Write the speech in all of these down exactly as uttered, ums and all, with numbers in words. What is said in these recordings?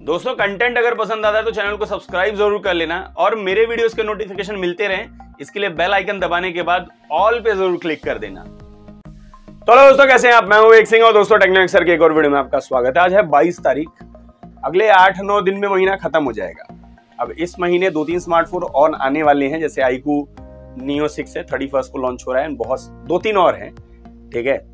दोस्तों कंटेंट अगर पसंद आता है तो चैनल को सब्सक्राइब जरूर कर लेना और मेरे वीडियोस के नोटिफिकेशन मिलते रहें इसके लिए बेल आइकन दबाने के बाद ऑल पे जरूर क्लिक कर देना। तो दोस्तों कैसे हैं आप? मैं हूं विवेक सिंह और दोस्तों टेक्नोलॉजी सर के एक और वीडियो में आपका स्वागत है। आज है बाईस तारीख, अगले आठ नौ दिन में महीना खत्म हो जाएगा। अब इस महीने दो तीन स्मार्टफोन और आने वाले हैं, जैसे आईकू नियो सिक्स है, थर्टी फर्स्ट को लॉन्च हो रहा है, बहुत दो तीन और हैं, ठीक है।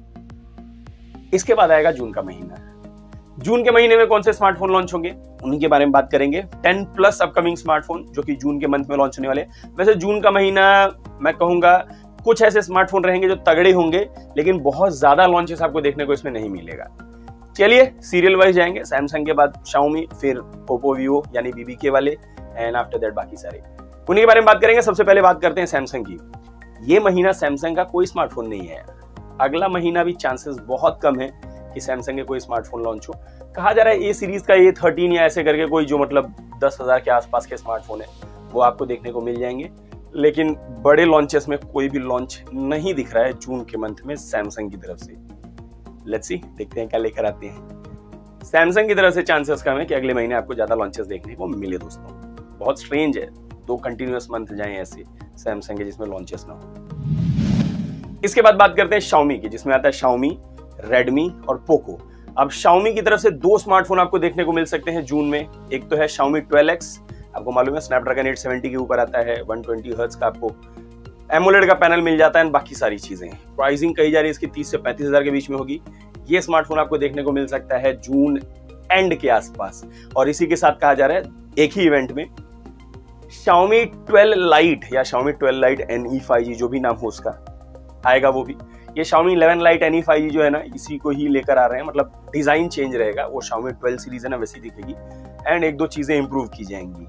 इसके बाद आएगा जून का महीना। जून के महीने में कौन से स्मार्टफोन लॉन्च होंगे उन्हीं के बारे में बात करेंगे। टेन प्लस अपकमिंग स्मार्टफोन जो कि जून के मंथ में लॉन्च होने वाले। वैसे जून का महीना मैं कहूंगा कुछ ऐसे स्मार्टफोन रहेंगे जो तगड़े होंगे, लेकिन बहुत ज्यादा लॉन्चेस आपको देखने को इसमें नहीं मिलेगा। चलिए सीरियल वाइज जाएंगे। सैमसंग के बाद शाओमी, फिर ओप्पो, वीवो यानी बीबीके वाले, एंड आफ्टर दैट बाकी सारे, उन्हीं के बारे में बात करेंगे। सबसे पहले बात करते हैं सैमसंग की। ये महीना सैमसंग का कोई स्मार्टफोन नहीं है। अगला महीना भी चांसेस बहुत कम है कि सैमसंग के कोई स्मार्टफोन लॉन्च हो। कहा जा रहा है ए सीरीज का ए थर्टीन या ऐसे करके कोई जो मतलब दस हजार के आसपास के स्मार्टफोन है वो आपको देखने को मिल जाएंगे, लेकिन बड़े लॉन्चेस में कोई भी लॉन्च नहीं दिख रहा है जून के मंथ में सैमसंग की तरफ से। लेट्स सी, देखते हैं क्या लेकर आते हैं। सैमसंग की तरफ से चांसेस कम है कि अगले महीने आपको ज्यादा लॉन्चेस देखने को मिले। दोस्तों बहुत स्ट्रेंज है दो कंटिन्यूअस मंथ जाए ऐसे सैमसंग के जिसमें लॉन्चेस ना हो। इसके बाद बात करते हैं शाओमी की, जिसमें आता है शाओमी, रेडमी और पोको। अब शाओमी की तरफ से दो स्मार्टफोन आपको देखने को मिल सकते हैं जून में। एक तो है शाओमी ट्वेल्व एक्स, आपको मालूम है स्नैपड्रैगन एट सेवेंटी के ऊपर आता है, वन ट्वेंटी हर्ट्ज का आपको एमोलेड का पैनल मिल जाता है, बाकी सारी चीजें। प्राइसिंग कही जा रही है इसकी तीस से पैंतीस हजार के बीच में होगी। ये स्मार्टफोन आपको देखने को मिल सकता है जून एंड के आसपास। और इसी के साथ कहा जा रहा है एक ही इवेंट में शाओमी ट्वेल्व लाइट या Xiaomi twelve lite N E five G जो भी नाम हो उसका आएगा वो भी। ये Xiaomi eleven lite N E five G जो है ना, इसी को ही लेकर आ रहे हैं। मतलब डिजाइन चेंज रहेगा, वो शाओमी ट्वेल्व सीरीज है ना वैसी दिखेगी, एंड एक दो चीजें इंप्रूव की जाएंगी,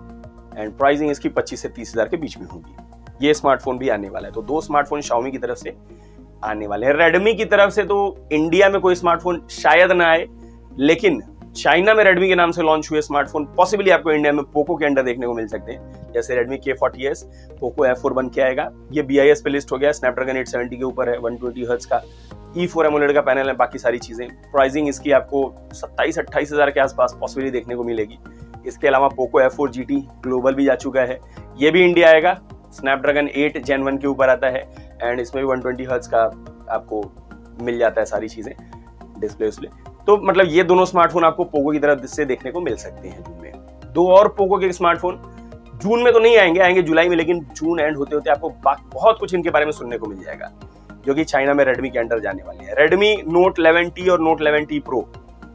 एंड प्राइसिंग इसकी पच्चीस से तीस हजार के बीच में होगी। ये स्मार्टफोन भी आने वाला है। तो दो स्मार्टफोन शाओमी की तरफ से आने वाले हैं। रेडमी की तरफ से तो इंडिया में कोई स्मार्टफोन शायद ना आए, लेकिन चाइना में रेडमी के नाम से लॉन्च हुए स्मार्टफोन पॉसिबली आपको इंडिया में पोको के अंडर देखने को मिल सकते हैं, जैसे Redmi K forty S, Poco F four बन के आएगा। ये बी आई एस पे लिस्ट हो गया, स्नैपड्रैगन एट सेवेंटी के ऊपर है, वन ट्वेंटी हर्ट्ज का ई फोर एमोलेड का पैनल है, बाकी सारी चीजें। प्राइसिंग इसकी आपको सत्ताईस अट्ठाईस हजार के आसपास पॉसिबली देखने को मिलेगी। इसके अलावा Poco F four G T global भी जा चुका है, ये भी इंडिया आएगा। स्नैपड्रैगन एट जेन वन के ऊपर आता है, एंड इसमें भी वन ट्वेंटी हर्ट्ज का आपको मिल जाता है सारी चीजें, डिस्प्ले डिस्प्ले तो मतलब ये दोनों स्मार्टफोन आपको पोको की तरफ से देखने को मिल सकते हैं जून में। दो और पोको के स्मार्टफोन जून में तो नहीं आएंगे, आएंगे जुलाई में, लेकिन जून एंड होते होते आपको बहुत कुछ इनके बारे में सुनने को मिल जाएगा, जो कि चाइना में रेडमी के अंडर जाने वाले हैं। रेडमी नोट इलेवन टी और note eleven T pro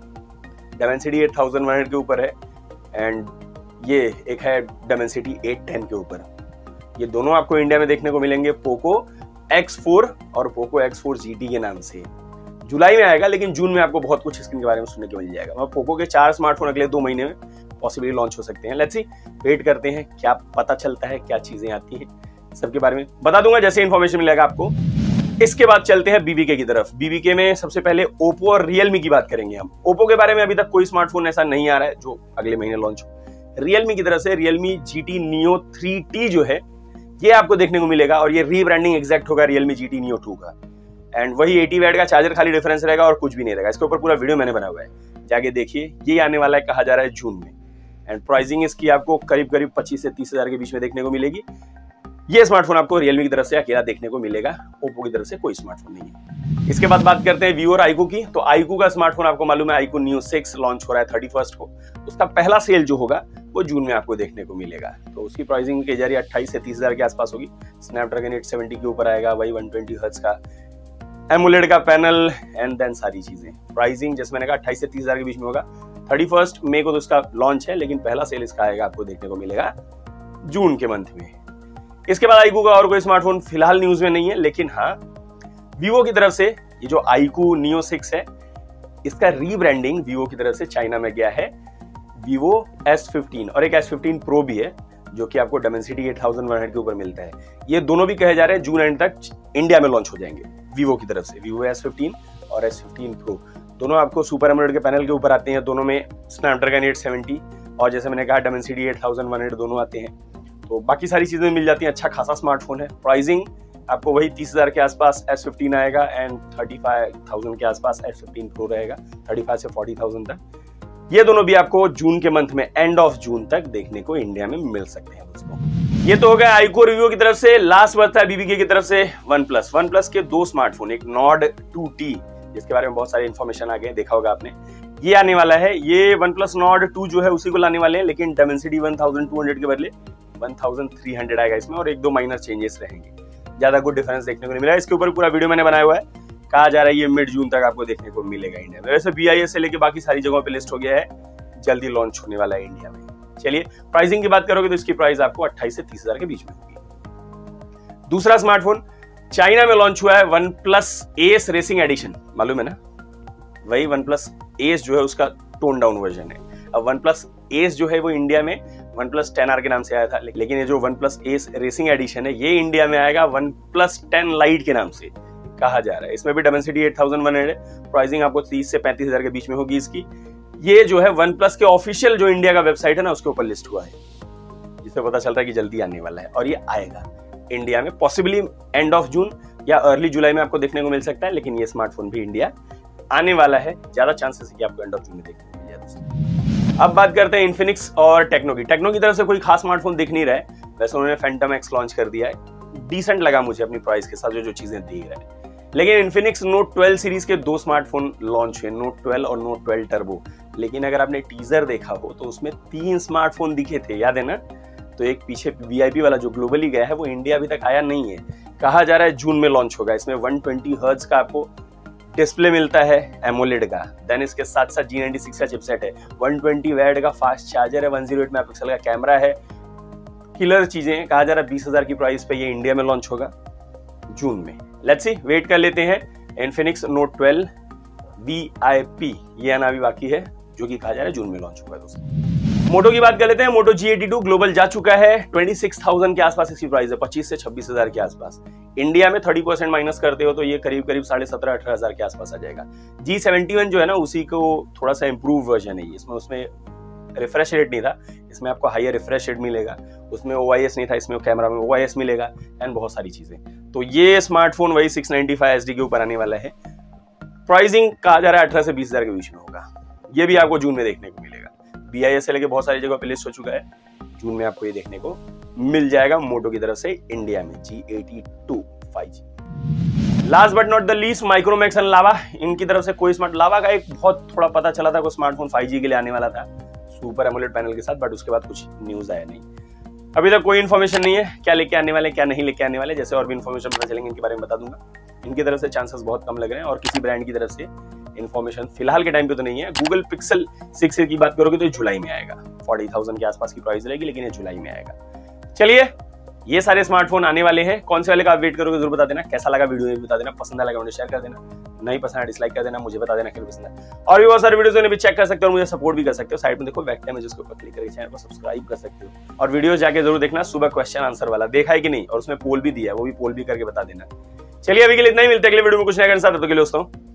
Dimensity eight thousand one hundred के ऊपर है, एंड ये एक है डायमेंसिटी एट टेन के ऊपर। ये दोनों आपको इंडिया में देखने को मिलेंगे पोको एक्स फोर और Poco X four G T के नाम से। जुलाई में आएगा, लेकिन जून में आपको बहुत कुछ इसके बारे में सुनने को मिल जाएगा। और पोको के चार स्मार्टफोन अगले दो महीने में पॉसिबली लॉन्च हो सकते हैं। लेट्स सी, वेट करते हैं क्या पता चलता है, क्या चीजें आती हैं, सबके बारे में बता दूंगा जैसे इन्फॉर्मेशन मिलेगा आपको। इसके बाद चलते हैं बीबीके की तरफ। बीबीके में सबसे पहले ओप्पो और रियलमी की बात करेंगे हम। ओप्पो के बारे में अभी तक कोई स्मार्टफोन ऐसा नहीं आ रहा है जो अगले महीने लॉन्च हो। रियलमी की तरफ से Realme G T neo three T जो है ये आपको देखने को मिलेगा, और ये रीब्रांडिंग एग्जैक्ट होगा Realme G T neo two का, एंड वही एटी वैट का चार्जर खाली डिफरेंस रहेगा और कुछ भी नहीं रहेगा। इसके ऊपर पूरा वीडियो मैंने बना हुआ है, जाके देखिए। ये आने वाला है, कहा जा रहा है जून में, एंड प्राइसिंग इसकी आपको करीब करीब पच्चीस से तीस हजार के बीच में देखने को मिलेगी। ये स्मार्टफोन आपको रियलमी की तरफ से अकेला देखने को मिलेगा, ओप्पो की तरफ से कोई स्मार्टफोन नहीं है। इसके बाद बात करते हैं वीवो और आईकू की। तो आईकू का स्मार्टफोन आपको मालूम है आईकू नियो सिक्स लॉन्च हो रहा है थर्टी फर्स्ट को। उसका पहला सेल जो होगा वो जून में आपको देखने को मिलेगा। तो उसकी प्राइसिंग की जा रही है अट्ठाईस से तीस हजार के आसपास होगी। स्नैपड्रैगन एट सेवेंटी के ऊपर आएगा, वही वन ट्वेंटी हर्ट्ज का एमोलेड का पैनल, एंड देन सारी चीजें। प्राइसिंग जैसे मैंने कहा अट्ठाईस से तीस हजार के बीच में होगा। थर्टी फर्स्ट मई को तो इसका लॉन्च है, लेकिन पहला सेल इसका आएगा आपको देखने को मिलेगा जून के मंथ में। इसके बाद आईकू का और कोई स्मार्टफोन फिलहाल न्यूज में नहीं है, लेकिन हाँ वीवो की तरफ से ये जो आईकू नियो सिक्स है इसका रीब्रांडिंग वीवो की तरफ से चाइना में गया है, वीवो एस फिफ्टीन, और एक एस फिफ्टीन प्रो भी है जो कि आपको Dimensity eight thousand one hundred के ऊपर मिलता है। ये दोनों भी कहे जा रहे हैं जून एंड तक इंडिया में लॉन्च हो जाएंगे वीवो की तरफ से। वीवो एस फिफ्टीन और एस फिफ्टीन प्रो दोनों आपको सुपर एमोलेड के पैनल के ऊपर आते हैं। दोनों में स्नैपड्रैगन एट सेवेंटी और जैसे मैंने कहा Dimensity eight thousand one hundred दोनों आते हैं। तो बाकी सारी चीजें मिल जाती हैं। अच्छा खासा स्मार्टफोन है। प्राइसिंग आपको वही तीस हजार के आसपास एस फिफ्टीन आएगा, एंड थर्टी फाइव थाउजेंड के आसपास एस फिफ्टीन प्रो रहेगा, थर्टी फाइव से फोर्टी थाउजेंड तक। ये दोनों भी आपको जून के मंथ में, एंड ऑफ जून तक देखने को इंडिया में मिल सकते हैं दोस्तों। ये तो हो गया आईको रिव्यू की तरफ से। लास्ट बात था बीबीके की तरफ से वन प्लस। वन प्लस के दो स्मार्टफोन, एक नॉर्ड टू टी जिसके बारे में बहुत सारी इंफॉर्मेशन आ गए, देखा होगा आपने, ये आने वाला है। ये वन प्लस नॉर्ड टू जो है उसी को लाने वाले हैं, लेकिन Dimensity one thousand two hundred के बदले वन थाउजेंड थ्री हंड्रेड आएगा इसमें, और एक दो माइनर चेंजेस रहेंगे, ज्यादा कुछ डिफरेंस देखने को नहीं मिला। इसके ऊपर पूरा वीडियो मैंने बनाया हुआ है, कहा जा रहा है ये मिड जून तक आपको देखने को मिलेगा इंडिया में। वैसे बीआईएस से लेके बाकी सारी जगहों पे लिस्ट हो गया है, जल्दी लॉन्च होने वाला है इंडिया में। चलिए प्राइसिंग की बात करोगे तो इसकी प्राइस आपको अट्ठाईस से तीस हजार के बीच में होगी। दूसरा स्मार्टफोन चाइना में लॉन्च हुआ है, OnePlus Ace racing edition, मालूम है ना, वही वन प्लस एस जो है उसका टोन डाउन वर्जन है। अब वन प्लस एस जो है वो इंडिया में वन प्लस टेन आर के नाम से आया था, लेकिन ये जो OnePlus Ace racing edition है ये इंडिया में आएगा वन प्लस टेन लाइट के नाम से कहा जा रहा है। इसमें भी Dimensity eight thousand one hundred, pricing आपको तीस से पैंतीस हजार के बीच में होगी इसकी। ये जो है वन प्लस के ऑफिशियल जो इंडिया का वेबसाइट है ना उसके ऊपर लिस्ट हुआ है, जिससे पता चलता है कि जल्दी आने वाला है, और ये आएगा इंडिया में पॉसिबली एंड ऑफ जून या अर्ली जुलाई में आपको देखने को मिल सकता है, लेकिन ये स्मार्टफोन भी इंडिया आने वाला है। ज्यादा चांसेस है कि आपको एंड ऑफ जून में देखने को मिल जाए। अब बात करते हैं इन्फिनिक्स और टेक्नो की। टेक्नो की तरफ से कोई खास स्मार्टफोन दिख नहीं रहा है, वैसे उन्होंने फैंटम एक्स लॉन्च कर दिया है, डिसेंट लगा मुझे अपनी प्राइस के साथ जो जो चीजें दे रहा है। लेकिन इन्फिनिक्स नोट ट्वेल्व सीरीज के दो स्मार्टफोन लॉन्च हुए, नोट ट्वेल्व और नोट ट्वेल्व टर्बो, लेकिन अगर आपने टीजर देखा हो तो उसमें तीन स्मार्टफोन दिखे थे, याद है ना। तो एक पीछे वीआईपी वाला जो ग्लोबली गया है वो इंडिया अभी तक आया नहीं है, कहा जा रहा है जून में लॉन्च होगा। इसमें वन ट्वेंटी हर्ट्ज का आपको डिस्प्ले मिलता है एमोलेड का, देन इसके साथ साथ जी नाइंटी सिक्स का चिपसेट है, वन ट्वेंटी वैट का फास्ट चार्जर है, वन ज़ीरो एट मेगापिक्सल का कैमरा है, किलर चीजें। कहा जा रहा है बीस हजार की प्राइस पे ये इंडिया में लॉन्च होगा जून में। लेट्स सी, वेट कर लेते हैं। इन्फिनिक्स नोट ट्वेल्व वीआईपी ये आना भी बाकी है, जो कि कहा जा रहा है जून में लॉन्च होगा दोस्तों। मोटो की बात कर लेते हैं। Moto G eighty two global जा चुका है, छब्बीस हज़ार के आसपास इसकी प्राइस है, पच्चीस से छब्बीस हजार के आसपास। इंडिया में तीस परसेंट माइनस करते हो तो ये करीब करीब साढ़े सत्रह अठारह हजार के आसपास आ जाएगा। जी सेवेंटी वन जो है ना उसी को थोड़ा सा इंप्रूव वर्जन है, इसमें उसमें रिफ्रेश रेट नहीं था, इसमें आपको हायर रिफ्रेश रेट मिलेगा, उसमें ओआईएस नहीं था, इसमें कैमरा में ओआईएस मिलेगा एंड बहुत सारी चीजें। तो ये स्मार्टफोन वही सिक्स नाइंटी फाइव एसडी के ऊपर आने वाला है। प्राइसिंग कहा जा रहा है अठारह से बीस हजार के बीच में होगा, ये भी आपको जून में देखने को मिलेगा। बीआईएस से लेके बहुत सारी जगह पे लिस्ट हो चुका है, जून में आपको ये देखने को मिल जाएगा मोटो की तरफ से इंडिया में G eighty two five G. Last but not the least Micromax and Lava, इनकी तरफ से कोई स्मार्ट लावा का एक बहुत थोड़ा पता चला था, कोई स्मार्टफोन फाइव जी के लिए आने वाला था सुपर एमोलेड पैनल के साथ, बट उसके बाद कुछ न्यूज आया नहीं। अभी तक कोई इन्फॉर्मेशन नहीं है क्या लेके आने वाले क्या नहीं लेके आने वाले, जैसे और भी इन्फॉर्मेशन पता चलेंगे इनके बारे में बता दूंगा। इनकी तरफ से चांसेस बहुत कम लग रहे हैं, और किसी ब्रांड की तरफ से इन्फॉर्मेशन फिलहाल के टाइम पे तो नहीं है। गूगल पिक्सल सिक्स की बात करोगे तो जुलाई में आएगा, फोर्टी थाउजेंड के आसपास की प्राइस रहेगी, लेकिन ये जुलाई में आएगा। चलिए ये सारे स्मार्टफोन आने वाले हैं, कौन से वाले का आप वेट करोगे जरूर बता देना। कैसा लगा वीडियो बता देना, पसंद आया मुझे शेयर कर देना, नहीं पसंद डिसलाइक कर देना, मुझे बता देना कि पसंद है। और भी बहुत सारे वीडियोस भी चेक कर सकते हो और मुझे सपोर्ट भी कर सकते हो। साइड में देखो वेबकैम है जिसके ऊपर क्लिक करके चैनल को सब्सक्राइब कर सकते हो, और वीडियो जाके जरूर देखना। सुबह क्वेश्चन आंसर वाला देखा है कि नहीं, और उसमें पोल भी दिया है, वो भी पोल भी करके बता देना। चलिए अभी के लिए इतना ही, मिलते हैं अगले वीडियो में कुछ नया के साथ, तो के लिए दोस्तों